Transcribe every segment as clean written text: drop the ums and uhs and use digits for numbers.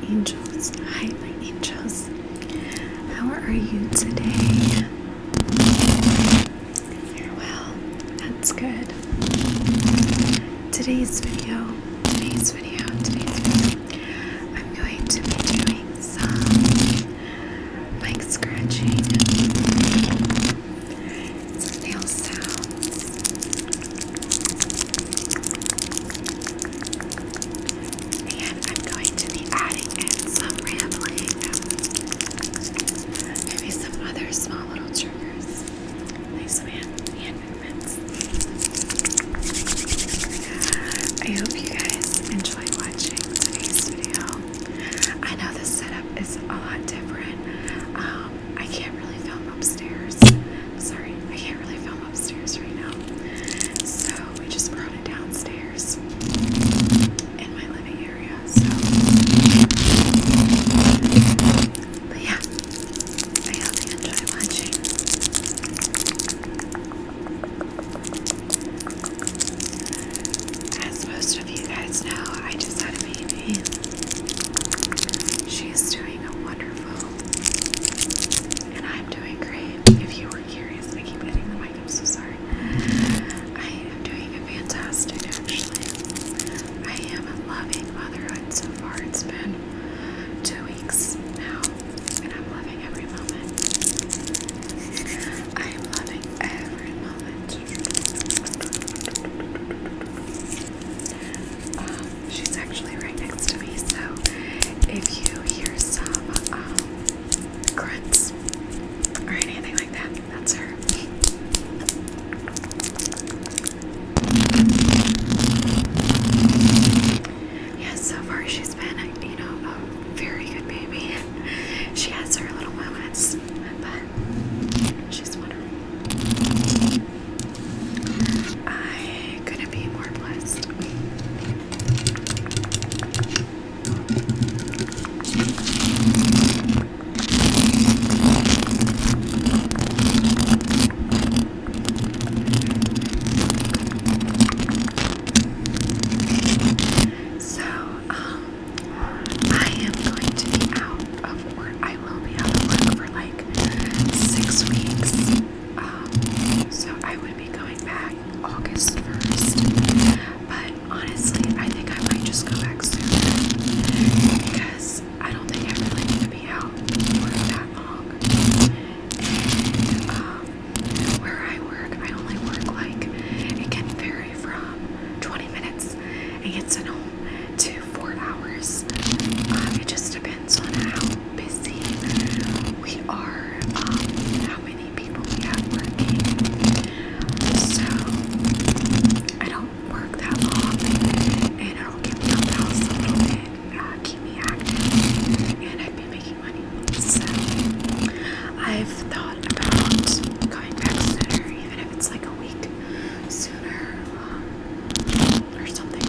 angels. Hi, my angels. How are you today? You're well. That's good. Today's video, I'm going to be doing some mic scratching, some nail sounds, and I'm going to be adding in some rambling, maybe some other small little triggers, like some hand movements. I hope you guys enjoy watching today's video. I know this setup is a lot different. I can't really film upstairs. Sorry, I can't really film upstairs right now. So we just brought it downstairs in my living area. But yeah, I hope you enjoy watching. As most of you guys know, I just had a baby. She's doing wonderful, and I'm doing great. If you were curious, I keep hitting the mic, I'm so sorry. I am doing fantastic, actually. I am loving motherhood so far. It's been 2 weeks now, and I'm loving every moment. I am loving every moment. She's actually right next to me, so if you hear some grunts or anything like that, that's her. Yeah, so far she's been, a very good baby. She has her little moments, but she's wonderful. I couldn't be more blessed. So, I am going to be out of work. I will be out of work for like 6 weeks. So I would be going back August 1st. But honestly, I think I might just go back sooner because I don't think I really need to be out for that long. And where I work, I only work like, it can vary from 20 minutes and get sent home to 4 hours. It just depends on how busy we are, how many people we have working. So I don't work that long, and it'll get me out the house a little bit, keep me active, and I'd be making money. So I've thought about going back sooner, even if it's like a week sooner, or something.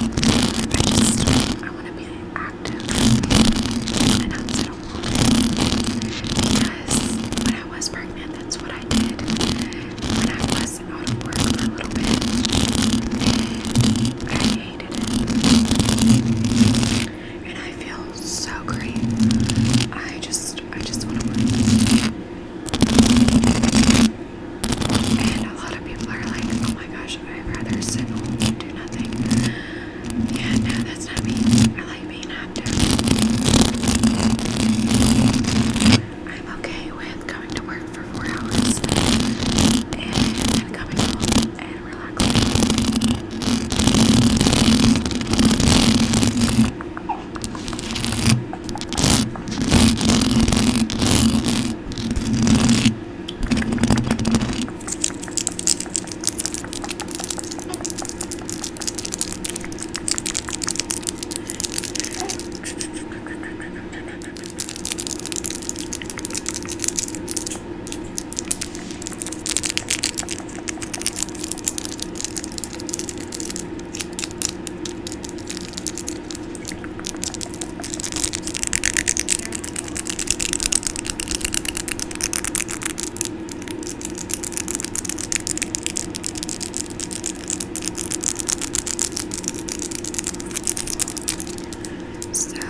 I want to be active and not sit home. Because when I was pregnant, that's what I did. When I was out of work for a little bit, I hated it. And I feel so great. I just want to work. And a lot of people are like, oh my gosh, I'd rather sit home and do nothing. Yeah, no, that's not me. I like being active. I'm okay with going to work for 4 hours and then coming home and relaxing. So